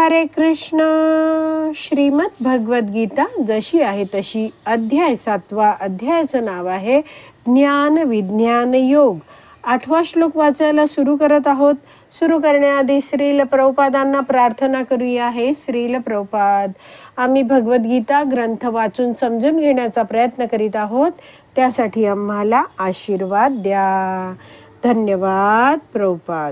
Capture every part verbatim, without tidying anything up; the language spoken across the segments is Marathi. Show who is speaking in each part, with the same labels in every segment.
Speaker 1: हरे कृष्ण. श्रीमद भगवद गीता जशी आहे तशी, अध्याय सातवा. अध्यायाचं नाव आहे ज्ञान विज्ञान योग. आठवा श्लोक वाचायला सुरू करत आहोत. सुरू करण्याआधी श्रील प्रभुपादांना प्रार्थना करूया. हे श्रील प्रभुपाद, आम्ही भगवद्गीता ग्रंथ वाचून समजून घेण्याचा प्रयत्न करीत आहोत, त्यासाठी आम्हाला आशीर्वाद द्या. धन्यवाद प्रभुपाद.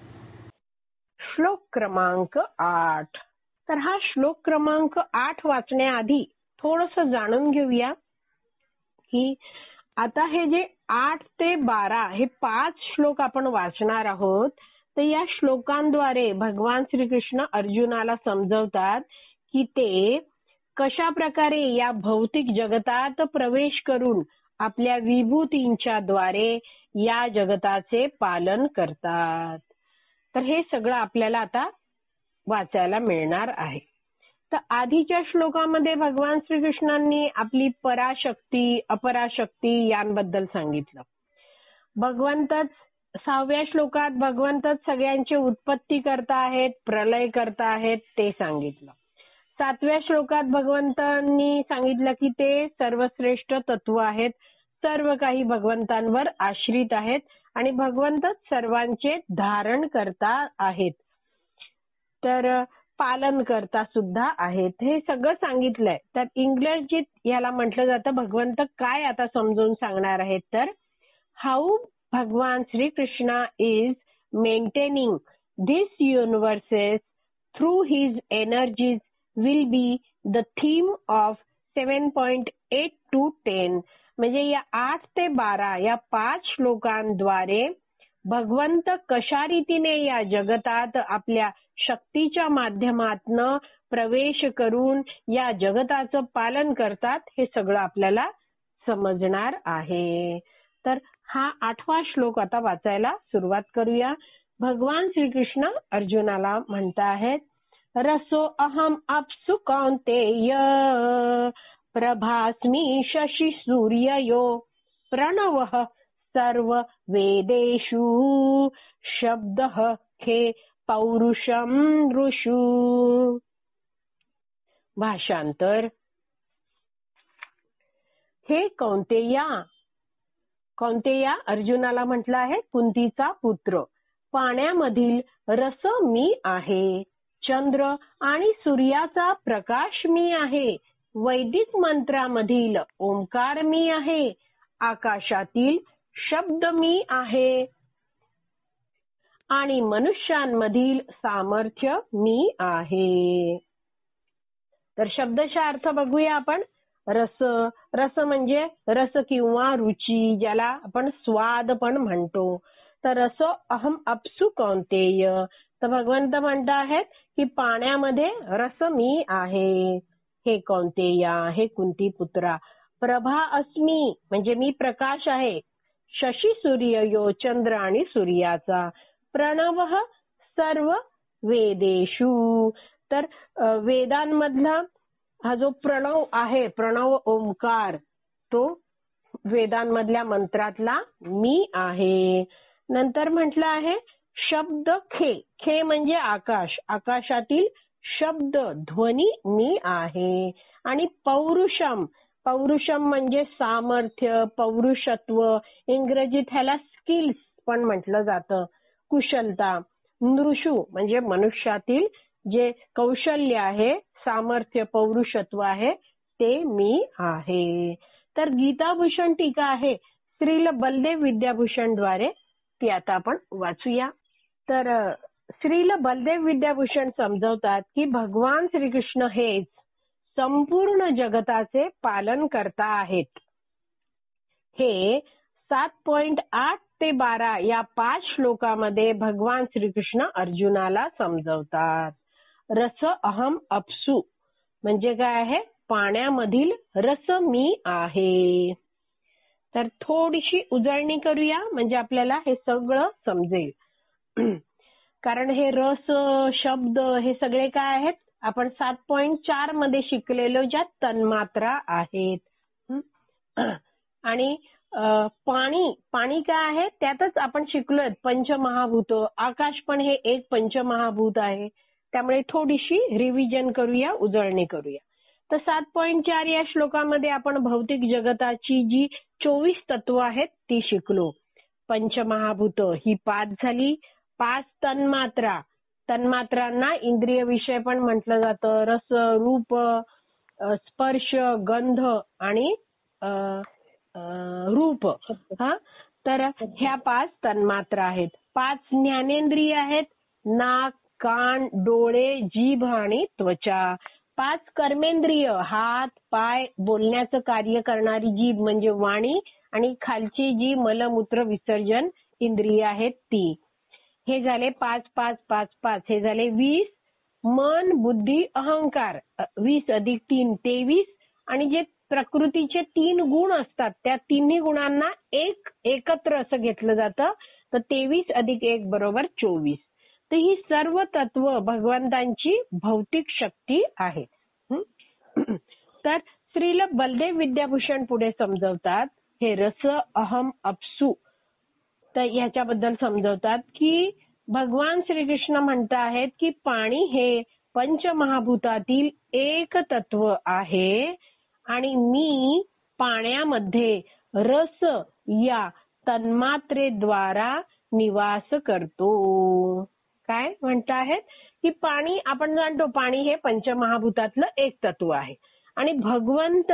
Speaker 1: श्लोक क्रमांक आठ. तर हा श्लोक क्रमांक आठ वाचण्याआधी थोडस जाणून घेऊया की आता हे जे आठ ते बारा हे पाच श्लोक आपण वाचणार आहोत. तर या श्लोकांद्वारे भगवान श्रीकृष्ण अर्जुनाला समजवतात की ते कशा प्रकारे या भौतिक जगतात प्रवेश करून आपल्या विभूतींच्या द्वारे या जगताचे पालन करतात. तर हे सगळं आपल्याला आता वाचायला मिळणार आहे. तर आधीच्या श्लोकामध्ये भगवान श्रीकृष्णांनी आपली पराशक्ती अपराशक्ती यांबद्दल सांगितलं. भगवंतच सहाव्या श्लोकात भगवंतच सगळ्यांची उत्पत्ती करता आहेत, प्रलय करता आहेत ते सांगितलं. सातव्या श्लोकात भगवंतांनी सांगितलं की ते सर्वश्रेष्ठ तत्व आहेत, सर्व काही भगवंतांवर आश्रित आहेत आणि भगवंतच सर्वांचे धारण करता आहेत, तर पालन करता सुद्धा आहेत, हे सगळं सांगितलंय. तर इंग्रजीत याला म्हटलं जातं भगवंत काय आता समजून सांगणार आहेत. तर how Bhagwan Shri Krishna is maintaining this universes through his energies will be the theme of seven point eight to ten. म्हणजे या आठ ते बारा या पाच श्लोकांद्वारे भगवंत कशा रीतीने या जगतात आपल्या शक्तीच्या माध्यमातनं प्रवेश करून या जगताचं पालन करतात हे सगळं आपल्याला समजणार आहे. तर हा आठवा श्लोक आता वाचायला सुरुवात करूया. भगवान श्रीकृष्ण अर्जुनाला म्हणत आहेत, रसो अहम अप्सु कौन्तेय प्रभास्मि शशि सूर्ययो प्रणवः सर्व वेदेषु शब्दः खे पौरुषम ऋषु. भाषांतर. हे कौंतेया, कौंतेया अर्जुनाला म्हटलं आहे कुंतीचा पुत्र, पाण्यामधील रस मी आहे, चंद्र आणि सूर्याचा प्रकाश मी आहे, वैदिक मंत्रामधील ओंकार मी आहे, आकाशातील शब्द मी आहे आणि मनुष्यांमधील सामर्थ्य मी आहे. तर शब्दशः अर्थ बघूया आपण. रस, रस म्हणजे रस किंवा रुची, ज्याला आपण स्वाद पण म्हणतो. तर रस अहम अप्सु कौन्तेय, तर भगवंत म्हणत आहेत की पाण्यामध्ये रस मी आहे. हे कौन्तेया, हे कुंती पुत्रा, प्रभा अस्मी म्हणजे मी प्रकाश आहे, शशी सूर्य यो चंद्र आणि सूर्याचा, प्रणव सर्व वेदेषु, तर वेदांमधला हा जो प्रणव आहे, प्रणव ओंकार, तो वेदांमधल्या मंत्रातला मी आहे. नंतर म्हटलं आहे शब्द खे, खे म्हणजे आकाश, आकाशातील शब्द ध्वनी मी आहे. आणि पौरुषम, पौरुषम म्हणजे सामर्थ्य, पौरुषत्व, इंग्रजीत ह्याला स्किल्स पण म्हटलं जातं, कुशलता. नृषु म्हणजे मनुष्यातील जे कौशल्य आहे, सामर्थ्य, पौरुषत्व आहे ते मी आहे. तर गीताभूषण टीका आहे श्रील बलदेव विद्याभूषण द्वारे, ती आता आपण वाचूया. तर श्रील बलदेव विद्याभूषण समजवतात की भगवान श्रीकृष्ण हेच संपूर्ण जगताचे पालन करता आहेत. हे सात पॉइंट आठ ते बारा या पाच श्लोकामध्ये भगवान श्रीकृष्ण अर्जुनाला समजवतात. रस अहम अप्सु म्हणजे काय आहे, पाण्यामधील रस मी आहे. तर थोडीशी उजळणी करूया म्हणजे आपल्याला हे सगळं समजेल. कारण हे रस, शब्द हे सगळे काय आहेत, आपण सात पॉइंट चार मध्ये शिकलेलो ज्या तन्मात्रा आहेत. आणि पाणी, पाणी काय आहे त्यातच आपण शिकलोय पंचमहाभूत. आकाश पण हे एक पंचमहाभूत आहे, त्यामुळे थोडीशी रिव्हिजन करूया, उजळणी करूया. तर सात पॉईंट चार या श्लोकामध्ये आपण भौतिक जगताची जी चोवीस तत्व आहेत ती शिकलो. पंचमहाभूत ही पाच झाली. पाच तन्मात्रा, तन्मात्रांना इंद्रिय विषय पण म्हटलं जातं. रस, रूप, स्पर्श, गंध आणि रूप. हा, तर ह्या पाच तन्मात्रा आहेत. पाच ज्ञानेंद्रिय आहेत. नाक, कान, डोळे, जीभ आणि त्वचा. पाच कर्मेंद्रिय, हात, पाय, बोलण्याचं कार्य करणारी जीभ म्हणजे वाणी आणि खालची जी मलमूत्र विसर्जन इंद्रिय आहेत ती. हे झाले पाच पाच पाच पाच, हे झाले वीस. मन, बुद्धी, अहंकार, वीस अधिक तीन तेवीस. आणि जे प्रकृतीचे तीन गुण असतात त्या तिन्ही गुणांना एक एकत्र असं घेतलं जातं. तर तेवीस अधिक एक बरोबर चोवीस. तर ही सर्व तत्व भगवंतांची भौतिक शक्ती आहे. तर श्रील बलदेव विद्याभूषण पुढे समजवतात हे रस, अहम, अपसु. तर ह्याच्याबद्दल समजवतात की भगवान श्रीकृष्ण म्हणत आहेत की पाणी हे पंचमहाभूतातील एक तत्व आहे आणि मी पाण्यामध्ये रस या तन्मात्रेद्वारा निवास करतो. काय म्हणत आहेत की पाणी, आपण जाणतो पाणी हे पंचमहाभूतातलं एक तत्व आहे आणि भगवंत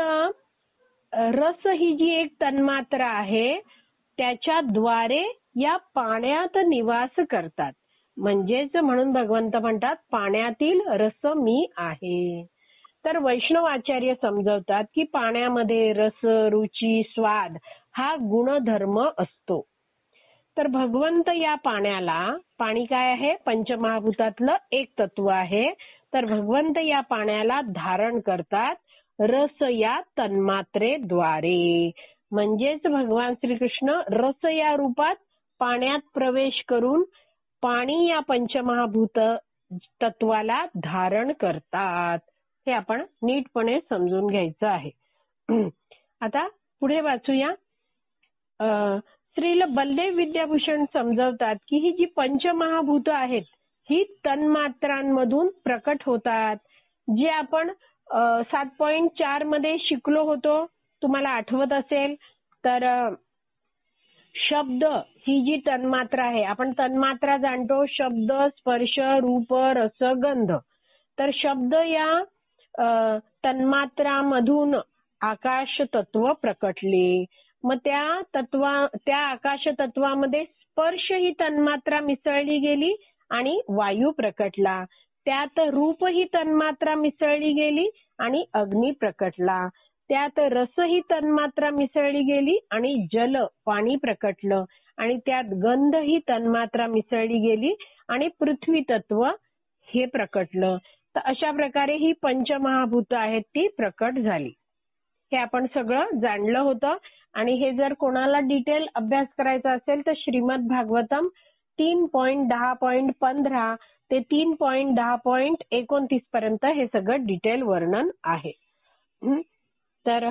Speaker 1: रस ही जी एक तन्मात्रा आहे त्याच्याद्वारे या पाण्यात निवास करतात. म्हणजेच म्हणून भगवंत म्हणतात पाण्यातील रस मी आहे. तर वैष्णव आचार्य समजवतात की पाण्यामध्ये रस, रुची, स्वाद हा गुणधर्म असतो. तर भगवंत या पाण्याला, पाणी काय आहे पंचमहाभूतातलं एक तत्व आहे, तर भगवंत या पाण्याला धारण करतात रस या तन्मात्रेद्वारे. म्हणजेच भगवान श्रीकृष्ण रस या रूपात पाण्यात प्रवेश करून पाणी या पंचमहाभूत तत्वाला धारण करतात. हे आपण नीटपणे समजून घ्यायचं आहे. आता पुढे वाचूया. श्रील बलदेव विद्याभूषण समजवतात की ही जी पंचमहाभूत आहेत ही तन्मात्रांमधून प्रकट होतात. जे आपण सात पॉईंट चार मध्ये शिकलो होतो, तुम्हाला आठवत असेल तर शब्द ही जी तन्मात्रा आहे, आपण तन्मात्रा जाणतो शब्द, स्पर्श, रूप, रस, गंध. तर शब्द या तन्मात्रामधून आकाश तत्व प्रकटले. मग त्या तत्वा त्या आकाश तत्वामध्ये स्पर्श ही तन्मात्रा मिसळली गेली आणि वायू प्रकटला. त्यात रूप ही तन्मात्रा मिसळली गेली आणि अग्नी प्रकटला. त्यात रस ही तन्मात्रा मिसळली गेली आणि जल, पाणी प्रकटलं. आणि त्यात गंध ही तन्मात्रा मिसळली गेली आणि पृथ्वी तत्व हे प्रकटलं. तर अशा प्रकारे ही पंचमहाभूत आहेत ती प्रकट झाली. हे आपण सगळं जाणलं होतं. आणि हे जर कोणाला डिटेल अभ्यास करायचा असेल तर श्रीमद भागवतम तीन पॉईंट दहा पॉईंट पंधरा ते तीन पॉईंट दहा पॉईंट एकोणतीस पर्यंत हे सगळं डिटेल वर्णन आहे. तर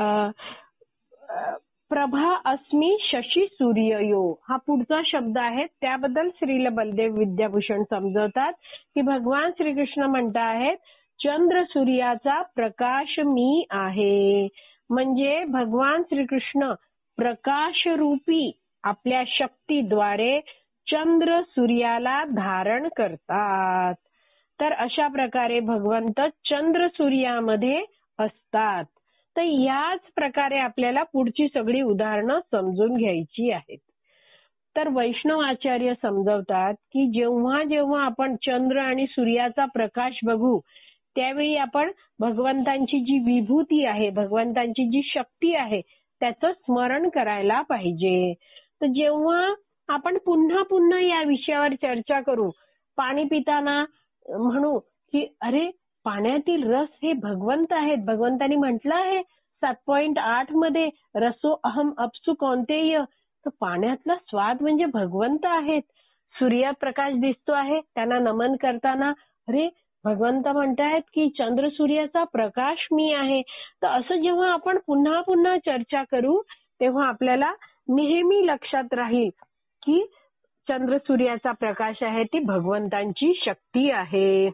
Speaker 1: प्रभा अस्मी शशी सूर्ययो हा पुढचा शब्द आहे. त्याबद्दल श्रील बलदेव विद्याभूषण समजवतात की भगवान श्रीकृष्ण म्हणत आहेत चंद्र सूर्याचा प्रकाश मी आहे. म्हणजे भगवान श्रीकृष्ण प्रकाश रूपी आपल्या शक्तीद्वारे चंद्र सूर्याला धारण करतात. तर अशा प्रकारे भगवंत चंद्र सूर्यामध्ये असतात. तर याच प्रकारे आपल्याला पुढची सगळी उदाहरणं समजून घ्यायची आहेत. तर वैष्णव आचार्य समजवतात की जेव्हा जेव्हा आपण चंद्र आणि सूर्याचा प्रकाश बघू त्यावेळी आपण भगवंतांची जी विभूती आहे, भगवंतांची जी शक्ती आहे त्याचं स्मरण करायला पाहिजे. तर जेव्हा आपण पुन्हा पुन्हा या विषयावर चर्चा करू, पाणी पिताना म्हणू की अरे पाण्यातील रस हे भगवंत आहेत, भगवंतांनी म्हटलं आहे सात पॉईंट आठ मध्ये रसो अहम अपसु कौंतेय, तर पाण्यातला स्वाद म्हणजे भगवंत आहेत. सूर्यप्रकाश दिसतो आहे त्यांना नमन करताना अरे भगवंत म्हणतायत की चंद्र सूर्याचा प्रकाश मी आहे. तर असं जेव्हा आपण पुन्हा पुन्हा चर्चा करू तेव्हा आपल्याला नेहमी लक्षात राहील की चंद्र सूर्याचा प्रकाश आहे ती भगवंतांची शक्ती आहे.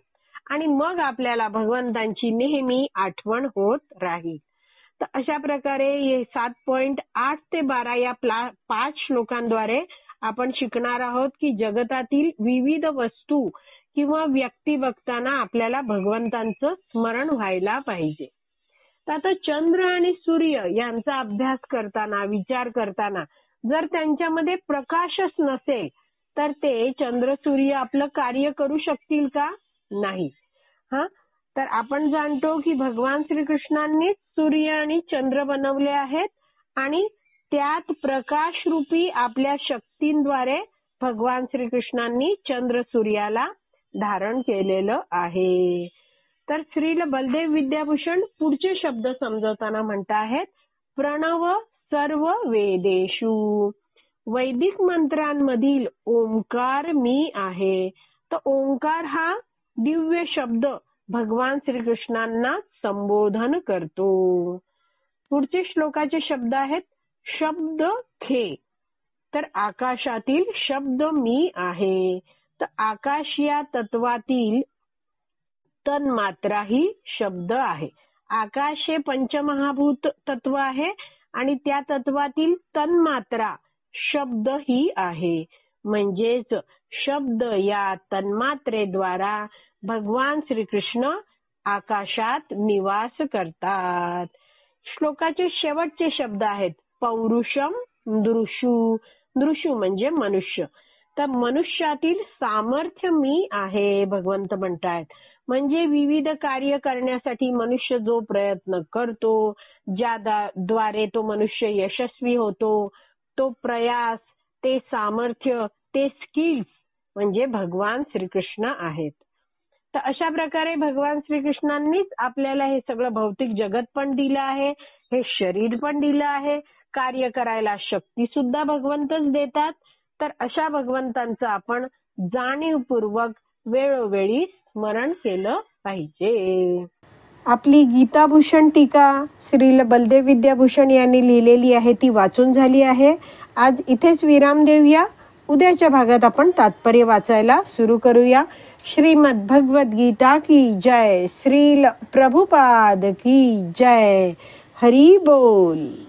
Speaker 1: आणि मग आपल्याला भगवंतांची नेहमी आठवण होत राहील. तर अशा प्रकारे सात पॉइंट आठ ते बारा या पाच श्लोकांद्वारे आपण शिकणार आहोत की जगतातील विविध वस्तू किंवा व्यक्ती बघताना आपल्याला भगवंतांचं स्मरण व्हायला पाहिजे. तर आता चंद्र आणि सूर्य यांचा अभ्यास करताना, विचार करताना जर त्यांच्यामध्ये प्रकाशच नसेल तर ते चंद्र सूर्य आपलं कार्य करू शकतील का? नाही. हा, तर आपण जाणतो की भगवान श्रीकृष्णांनीच सूर्य आणि चंद्र बनवले आहेत आणि त्यात प्रकाश रूपी आपल्या शक्तींद्वारे भगवान श्रीकृष्णांनी चंद्र सूर्याला धारण केलेलं आहे. तर श्रील बलदेव विद्याभूषण पुढचे शब्द समजवताना म्हणता आहेत, प्रणव सर्व वेदेषु. वैदिक मंत्रांमधील ओंकार मी आहे. तर ओंकार हा दिव्य शब्द भगवान श्रीकृष्णांना संबोधन करतो. पुढचे श्लोकाचे शब्द आहेत, शब्द खे. तर आकाशातील शब्द मी आहे. तर आकाश या तत्वातील तन्मात्रा ही शब्द आहे. आकाश हे पंचमहाभूत तत्व आहे आणि त्या तत्वातील तन्मात्रा शब्द ही आहे. म्हणजेच शब्द या तन्मात्रेद्वारा भगवान श्रीकृष्ण आकाशात निवास करतात. श्लोकाचे शेवटचे शब्द आहेत, पौरुषम दृशु. दृशु म्हणजे मनुष्य. तर मनुष्यातील सामर्थ्य मी आहे भगवंत म्हणतायत. म्हणजे विविध कार्य करण्यासाठी मनुष्य जो प्रयत्न करतो, ज्या द्वारे तो मनुष्य यशस्वी होतो, तो प्रयास, ते सामर्थ्य, ते स्किल्स म्हणजे भगवान श्रीकृष्ण आहेत. तर अशा प्रकारे भगवान श्रीकृष्णांनीच आपल्याला हे सगळं भौतिक जगत पण दिलं आहे, हे शरीर पण दिलं आहे, कार्य करायला शक्ती सुद्धा भगवंतच देतात. तर अशा भगवंतांचं आपण जाणीवपूर्वक वेळोवेळी स्मरण केलं पाहिजे.
Speaker 2: आपली गीताभूषण टीका श्रील बलदेव विद्याभूषण यांनी लिहिलेली आहे ती वाचून झाली आहे. आज इथेच विराम देऊया. उद्याच्या भागात आपण तात्पर्य वाचायला सुरू करूया. श्रीमद् भगवद गीता की जय. श्रील प्रभुपाद की जय. हरी बोल.